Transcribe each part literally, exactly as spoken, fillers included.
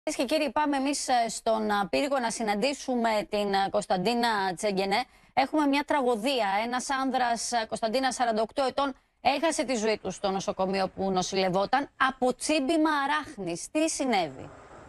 Κυρίες και κύριοι, πάμε εμείς στον πύργο να συναντήσουμε την Κωνσταντίνα Τσέγγενε. Έχουμε μια τραγωδία. Ένας άνδρας, Κωνσταντίνα, σαράντα οκτώ ετών, έχασε τη ζωή του στο νοσοκομείο που νοσηλευόταν από τσίμπημα αράχνης. Τι συνέβη?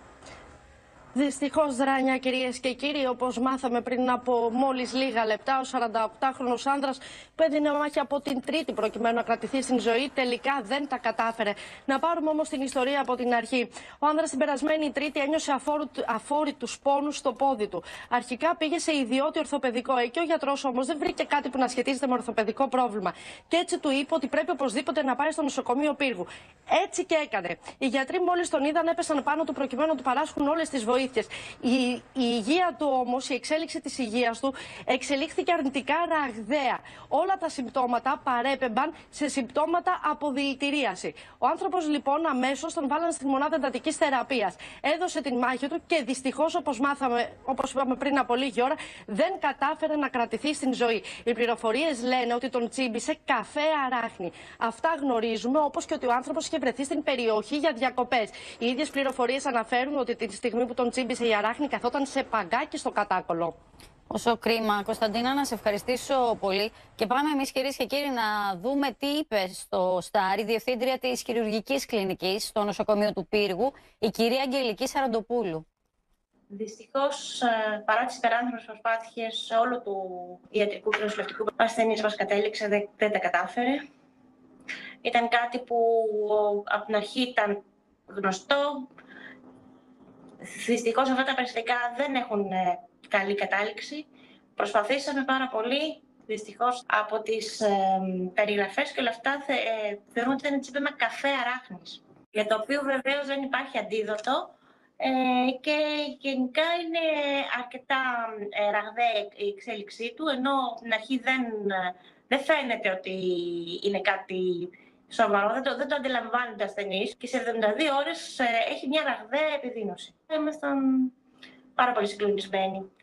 Δυστυχώς, Ράνια, κυρίες και κύριοι, όπως μάθαμε πριν από μόλις λίγα λεπτά, ο σαρανταοκτάχρονος άνδρας που έδινε μάχη από την Τρίτη προκειμένου να κρατηθεί στην ζωή, τελικά δεν τα κατάφερε. Να πάρουμε όμως την ιστορία από την αρχή. Ο άνδρας την περασμένη Τρίτη ένιωσε αφόρητους πόνους στο πόδι του. Αρχικά πήγε σε ιδιώτη ορθοπαιδικό. Εκεί ο γιατρός όμως δεν βρήκε κάτι που να σχετίζεται με ορθοπαιδικό πρόβλημα. Και έτσι του είπε ότι πρέπει οπωσδήποτε να πάει στο νοσοκομείο Πύργου. Έτσι και έκανε. Οι γιατροί, μόλις τον είδαν, έπεσαν πάνω του προκειμένου να του παράσχουν όλες τις βοήθειες. Η, η υγεία του όμως, η εξέλιξη της υγείας του εξελίχθηκε αρνητικά ραγδαία. Όλα τα συμπτώματα παρέπεμπαν σε συμπτώματα από δηλητηρίαση. Ο άνθρωπος λοιπόν αμέσως τον βάλαν στη μονάδα εντατικής θεραπείας. Έδωσε την μάχη του και δυστυχώς, όπως μάθαμε, όπως είπαμε πριν από λίγη ώρα, δεν κατάφερε να κρατηθεί στην ζωή. Οι πληροφορίες λένε ότι τον τσίμπησε καφέ αράχνη. Αυτά γνωρίζουμε, όπως και ότι ο άνθρωπος είχε βρεθεί στην περιοχή για διακοπές. Οι ίδιες πληροφορίες αναφέρουν ότι τη στιγμή που τον τσίμπησε η αράχνη καθόταν σε παγκάκι στο κατάκολο. Όσο κρίμα. Κωνσταντίνα, να σε ευχαριστήσω πολύ. Και πάμε εμείς, κυρίες και κύριοι, να δούμε τι είπε στο Στάρ η διευθύντρια της χειρουργικής κλινικής στο νοσοκομείο του Πύργου, η κυρία Αγγελική Σαραντοπούλου. Δυστυχώς, παρά τις υπεράνθρωπες προσπάθειες όλου του ιατρικού και νοσηλευτικού, ο ασθενής μας κατέληξε, δεν, δεν τα κατάφερε. Ήταν κάτι που από την αρχή ήταν γνωστό. Δυστυχώς αυτά τα περιστατικά δεν έχουν καλή κατάληξη. Προσπαθήσαμε πάρα πολύ. Δυστυχώς από τις ε, περιγραφές και όλα αυτά θε, ε, θεωρούμε ότι ήταν τσίπημα καφέ αράχνης, για το οποίο βεβαίως δεν υπάρχει αντίδοτο ε, και γενικά είναι αρκετά ε, ραγδαία η εξέλιξή του, ενώ στην αρχή δεν, δεν φαίνεται ότι είναι κάτι σοβαρό, δεν το, δεν το αντιλαμβάνεται ο ασθενής και σε εβδομήντα δύο ώρες ε, έχει μια ραγδαία επιδείνωση. Ήμασταν πάρα πολύ συγκλονισμένοι.